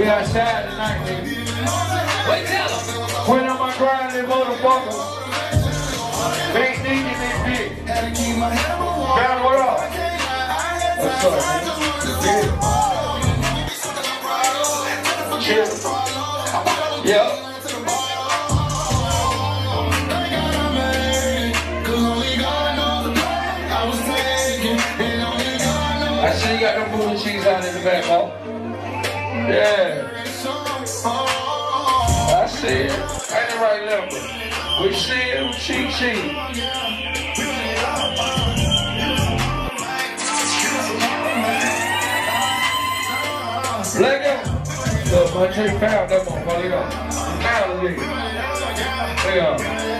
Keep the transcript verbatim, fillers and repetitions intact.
We outside tonight, nigga. Wait, tell them. When I'm on grinding, motherfucker. Big nigga in this bitch. Found what up? What's up, man? Yeah. Chill. Yeah. I see you got them booty cheeks out in the back, huh? Yeah. I see it. Ain't the right level. We see it, she, she. Let go. Look, my chick found that motherfucker. Look at him. Found the nigga. Look at him.